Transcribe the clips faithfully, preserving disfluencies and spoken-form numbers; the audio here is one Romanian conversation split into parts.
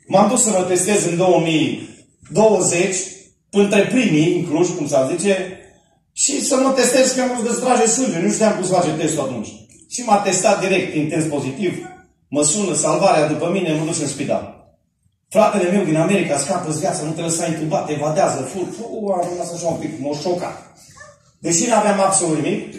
M-am dus să mă testez în două mii douăzeci, între primii, în Cluj, cum s-ar zice, și să mă testez că am vrut să trage sânge. Nu știam cum să face testul atunci. Și m-a testat direct, intens pozitiv. Mă sună salvarea după mine, mă duc în spital. Fratele meu din America scapă-ți viața, nu trebuie să ai intubat, evadează, fur, fur, am rămas așa un pic, m-a șocat. Deși n-aveam absolut nimic,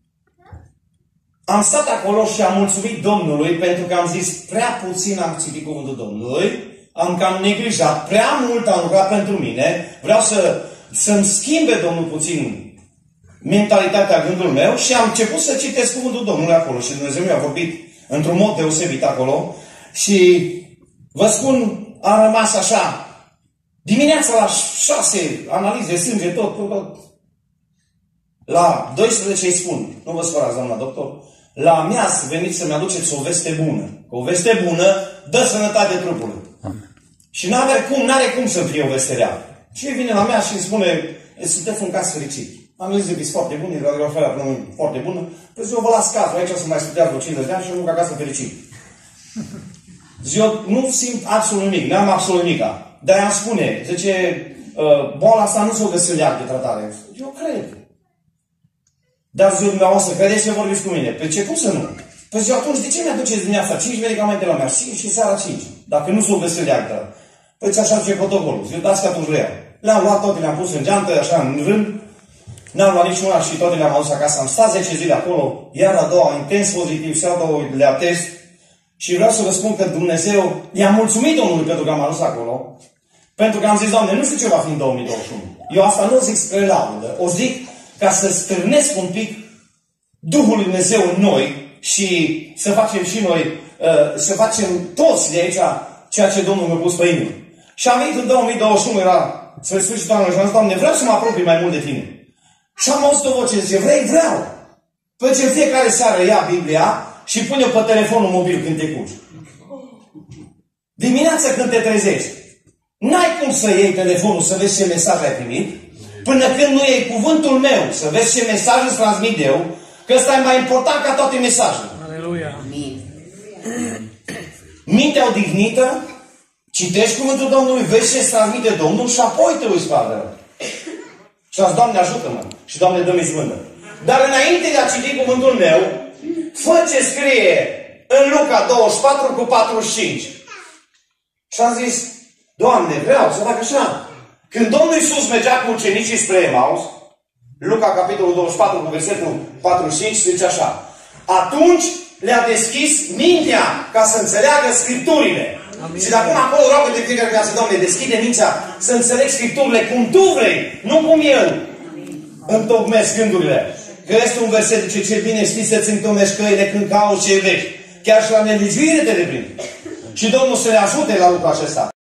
am stat acolo și am mulțumit Domnului pentru că am zis, prea puțin am citit cuvântul Domnului, am cam neglijat, prea mult am rugat pentru mine, vreau să, să-mi schimbe Domnul puțin mentalitatea, gândul meu și am început să citesc cuvântul Domnului acolo și Dumnezeu mi-a vorbit într-un mod deosebit acolo și vă spun, am rămas așa, dimineața la șase, analize, sânge, tot, tot, tot. La doisprezece îi spun, nu vă spărați, doamna doctor, la amiază veniți să-mi aduceți o veste bună. O veste bună dă sănătate trupului. Amen. Și n-are cum, n-are cum să fie o veste rea. Și vine la mea și îmi spune, sunteți un caz fericit. Am zis de foarte bun, radiografia foarte bună. Păi zi, eu vă las cazul, aici să mai studiați vreo cincizeci de ani și eu nu ca acasă fericit. Zi, eu nu simt absolut nimic, n-am absolut nimic. Dar îmi spune, zice, boala asta nu se o găsește de tratare. Eu cred. Dar ziua dumneavoastră, credeți că vorbiți cu mine? Pe ce, cum să nu? Păi ziua, atunci de ce mi-aduceți dimineața cinci medicamente la mea și, și seara cinci? Dacă nu s-o găsit de actă. Păi așa zice protocolul. Ziua, dați că atunci le iau. Le-am luat, toate le-am pus în geantă, așa, în rând. N-am luat niciuna și toate le-am adus acasă. Am stat zece zile acolo, iar a doua, intens pozitiv, și a doua le atest. Și vreau să vă spun că Dumnezeu i-a mulțumit Domnului pentru că am ajuns acolo. Pentru că am zis, Doamne, nu știu ce va fi în două mii douăzeci și unu. Eu asta nu o zic spre laudă. O zic ca să stârnesc un pic Duhul lui Dumnezeu în noi și să facem și noi, uh, să facem toți de aici ceea ce Domnul mi-a pus pe inimă. Și am venit în două mii douăzeci și unu, era spre sfârșitul anului și am zis, Doamne, vreau să mă apropii mai mult de Tine. Și am auzit o voce, zice, vrei? Vreau. Păi ce fiecare seară ia Biblia și pune-o pe telefonul mobil când te culci. Dimineața când te trezești, n-ai cum să iei telefonul să vezi ce mesaj ai primit, până când nu iei cuvântul meu, să vezi ce mesaj îți transmit eu, că ăsta e mai important ca toate mesajele. Aleluia! Mintea odihnită, citești cuvântul Domnului, vezi ce îți transmite Domnul și apoi te uiți pe adevăr. Și azi, Doamne, ajută-mă! Și Doamne, dă-mi izbândă. Dar înainte de a citi cuvântul meu, fă ce scrie în Luca douăzeci și patru cu patruzeci și cinci. Și am zis, Doamne, vreau să fac așa. Când Domnul Iisus mergea cu ucenicii spre Emaus, Luca, capitolul douăzeci și patru, cu versetul patruzeci și cinci, zice așa. Atunci le-a deschis mintea ca să înțeleagă Scripturile. Amin. Și de acum acolo roagă de fiecare viață, Doamne, deschide mintea să înțeleg Scripturile cum Tu vrei, nu cum eu întocmesc gândurile. Că este un verset, zice, ce bine știi să-ți întomești căile când cauți ce vechi. Chiar și la nelizvire te reprind. Și Domnul să ne ajute la lucrul acesta.